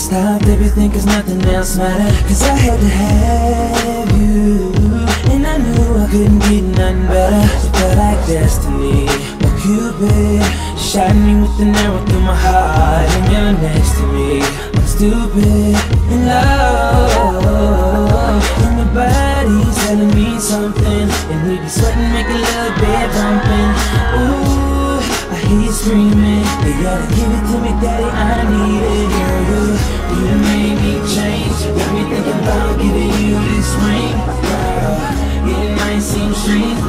stop, everything, cause nothing else mattered. Cause I had to have you, and I knew I couldn't get nothing better. It felt like destiny, or Cupid shot me with an arrow through my heart. And you're next to me, I'm stupid in love, and my body's telling me something, and we be sweating, make a little bit bumping. Ooh, I hear you screaming, you gotta give it to me, daddy, I need it. Girl, you made me change, got me thinking about giving you this ring. Girl, it might seem strange,